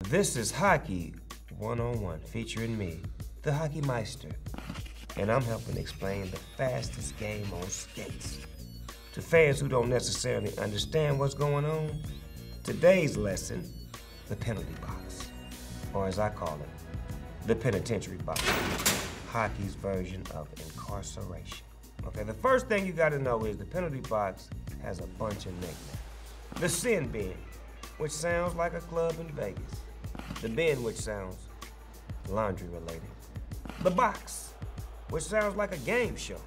This is Hockey 101 featuring me, the Hockey Meister, and I'm helping explain the fastest game on skates. To fans who don't necessarily understand what's going on, today's lesson, the penalty box, or as I call it, the penitentiary box, hockey's version of incarceration. Okay, the first thing you gotta know is the penalty box has a bunch of nicknames. The sin bin, which sounds like a club in Vegas. The bin, which sounds laundry related. The box, which sounds like a game show.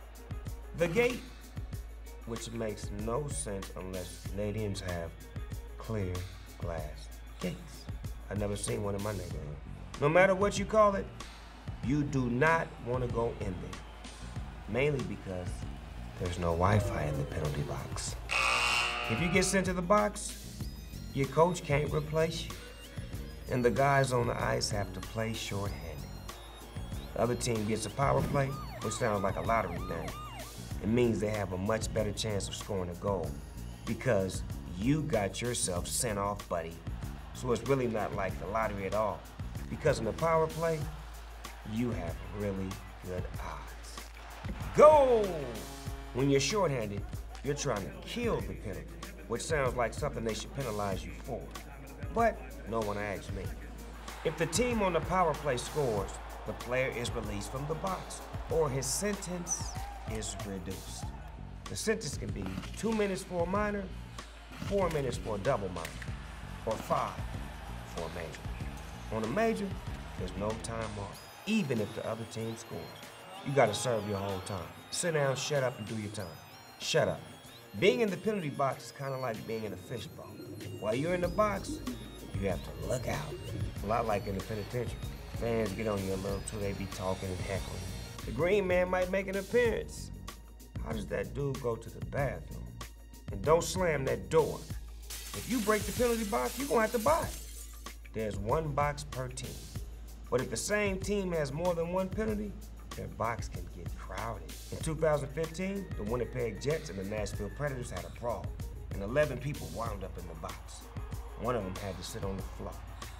The gate, which makes no sense unless Canadians have clear glass gates. I've never seen one in my neighborhood. No matter what you call it, you do not want to go in there. Mainly because there's no Wi-Fi in the penalty box. If you get sent to the box, your coach can't replace you. And the guys on the ice have to play shorthanded. The other team gets a power play, which sounds like a lottery thing. It means they have a much better chance of scoring a goal because you got yourself sent off, buddy. So it's really not like the lottery at all. Because in the power play, you have really good odds. Goal! When you're shorthanded, you're trying to kill the penalty, which sounds like something they should penalize you for. But no one asked me. If the team on the power play scores, the player is released from the box, or his sentence is reduced. The sentence can be 2 minutes for a minor, 4 minutes for a double minor, or 5 for a major. On a major, there's no time off, even if the other team scores. You gotta serve your whole time. Sit down, shut up, and do your time. Shut up. Being in the penalty box is kind of like being in a fishbowl. While you're in the box, you have to look out. A lot like in the penitentiary. Fans get on you a little too, they be talking and heckling. The green man might make an appearance. How does that dude go to the bathroom? And don't slam that door. If you break the penalty box, you're gonna have to buy it. There's one box per team. But if the same team has more than one penalty, their box can get crowded. In 2015, the Winnipeg Jets and the Nashville Predators had a brawl, and 11 people wound up in the box. One of them had to sit on the floor.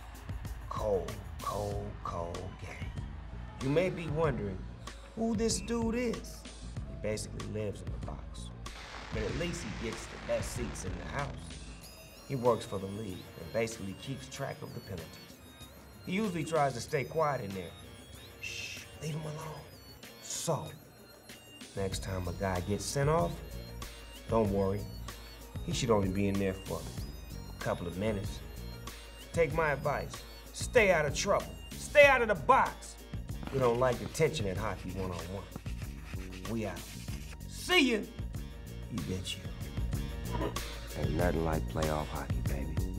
Cold, cold, cold game. You may be wondering who this dude is. He basically lives in the box, but at least he gets the best seats in the house. He works for the league and basically keeps track of the penalties. He usually tries to stay quiet in there. Shh, leave him alone. So, next time a guy gets sent off, don't worry. He should only be in there for a couple of minutes. Take my advice. Stay out of trouble. Stay out of the box. We don't like the tension at Hockey 101. We out. See ya. You bet you. Ain't nothing like playoff hockey, baby.